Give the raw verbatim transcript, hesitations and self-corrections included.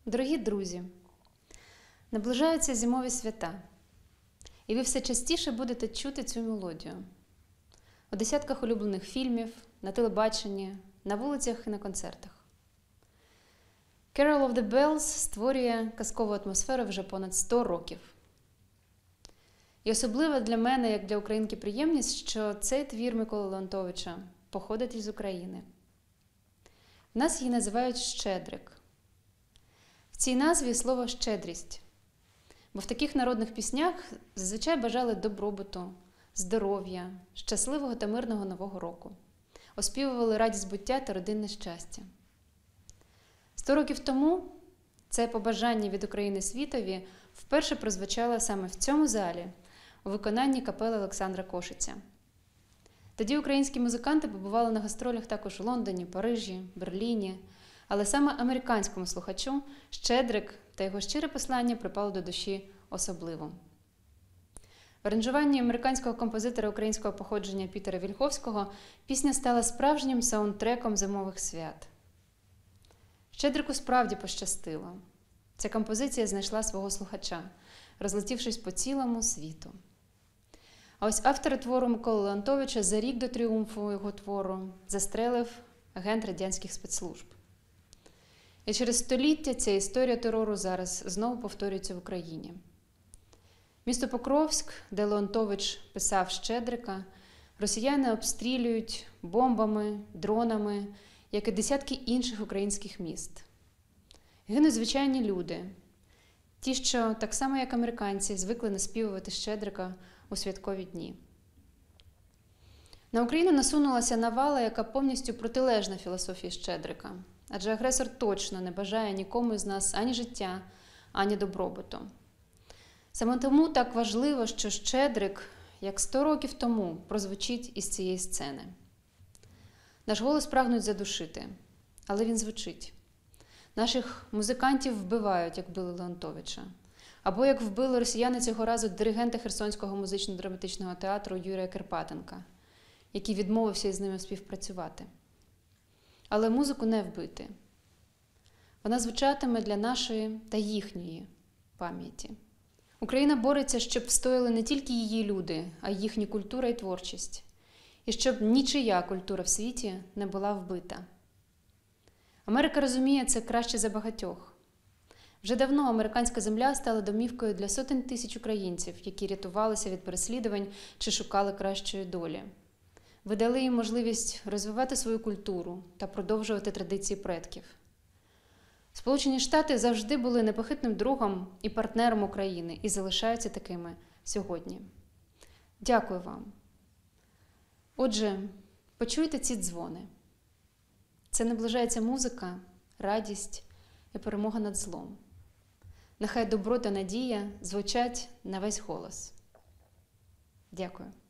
Дорогі друзі, наближаються зимові свята, і ви все частіше будете чути цю мелодію. У десятках улюблених фільмів, на телебаченні, на вулицях і на концертах. Carol of the Bells створює казкову атмосферу вже понад сто років. І особливо для мене, як для українки, приємність, що цей твір Миколи Леонтовича походить із України. В нас її називають «Щедрик». В цій назві слово «щедрість», бо в таких народних піснях зазвичай бажали добробуту, здоров'я, щасливого та мирного Нового року. Оспівували радість буття та родинне щастя. Сто років тому це побажання від України світові вперше прозвучало саме в цьому залі у виконанні капели Олександра Кошиця. Тоді українські музиканти побували на гастролях також у Лондоні, Парижі, Берліні, але саме американському слухачу «Щедрик» та його щире послання припало до душі особливо. В аранжуванні американського композитора українського походження Пітера Вільховського пісня стала справжнім саундтреком зимових свят. «Щедрику» справді пощастило. Ця композиція знайшла свого слухача, розлетівшись по цілому світу. А ось автора твору Миколи Леонтовича за рік до тріумфу його твору застрелив агент радянських спецслужб. І через століття ця історія терору зараз знову повторюється в Україні. Місто Покровськ, де Леонтович писав «Щедрика», росіяни обстрілюють бомбами, дронами, як і десятки інших українських міст. Гинуть звичайні люди, ті, що, так само як американці, звикли наспівувати «Щедрика» у святкові дні. На Україну насунулася навала, яка повністю протилежна філософії «Щедрика», адже агресор точно не бажає нікому із нас ані життя, ані добробуту. Саме тому так важливо, що «Щедрик», як сто років тому, прозвучить із цієї сцени. Наш голос прагнуть задушити, але він звучить. Наших музикантів вбивають, як вбили Леонтовича. Або як вбили росіяни цього разу диригента Херсонського музично-драматичного театру Юрія Керпатенка, який відмовився із ними співпрацювати. Але музику не вбити. Вона звучатиме для нашої та їхньої пам'яті. Україна бореться, щоб встояли не тільки її люди, а й їхня культура і творчість. І щоб нічия культура в світі не була вбита. Америка розуміє це краще за багатьох. Вже давно американська земля стала домівкою для сотень тисяч українців, які рятувалися від переслідувань чи шукали кращої долі. Ви дали їм можливість розвивати свою культуру та продовжувати традиції предків. Сполучені Штати завжди були непохитним другом і партнером України і залишаються такими сьогодні. Дякую вам. Отже, почуйте ці дзвони. Це наближається музика, радість і перемога над злом. Нехай добро та надія звучать на весь голос. Дякую.